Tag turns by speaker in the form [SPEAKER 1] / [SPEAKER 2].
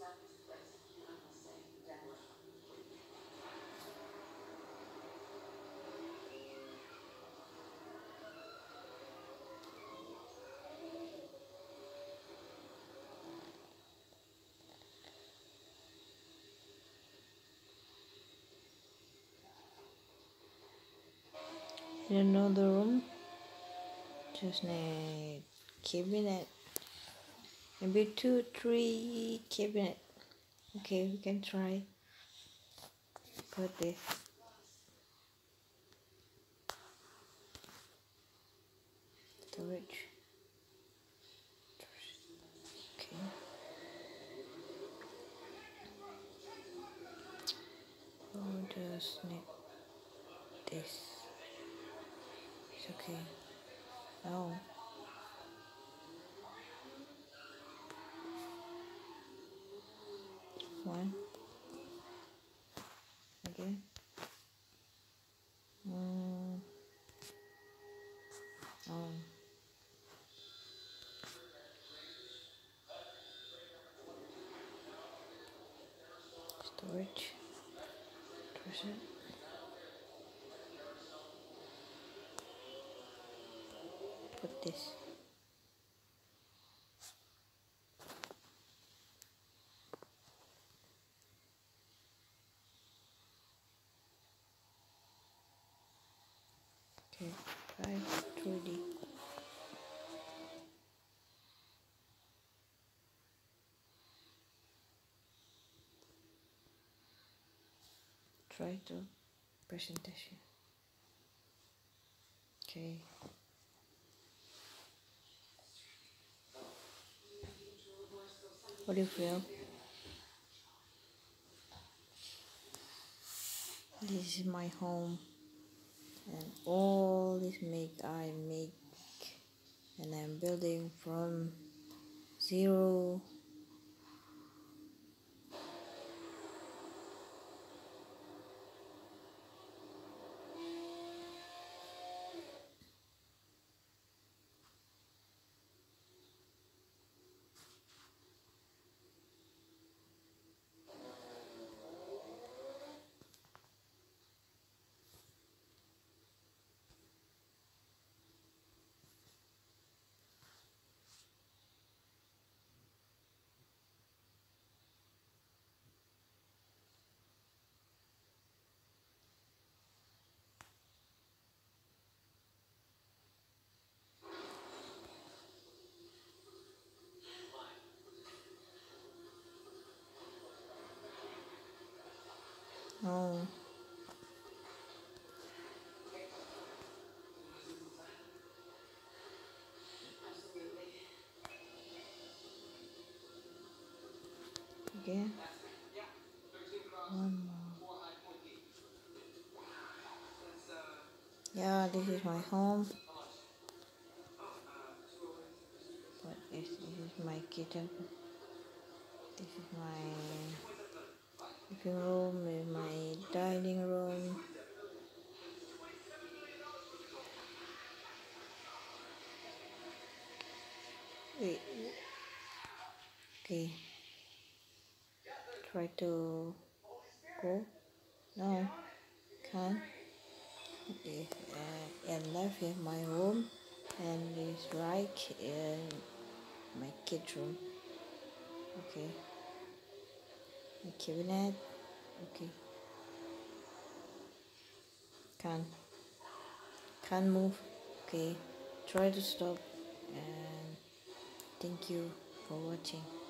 [SPEAKER 1] In another room, just need cabinet, maybe 2, 3 cabinet. Okay, we can try. Put this. Storage. Okay. Oh, just need this. It's okay. No. One. Again. Storage. Treasure. Put this. Okay, 5, 3D. Try to presentation. Okay. What do you feel? This is my home, and all this I make, and I'm building from zero. Oh, okay. One more. Yeah, this is my home. But this is my kitchen. This is my living room, with my dining room. Wait. Okay. Try to go. No, can't. Okay. And left is my room, and this right is my kids' room. Okay. My cabinet. Okay. Can't move. Okay. Try to stop, and thank you for watching.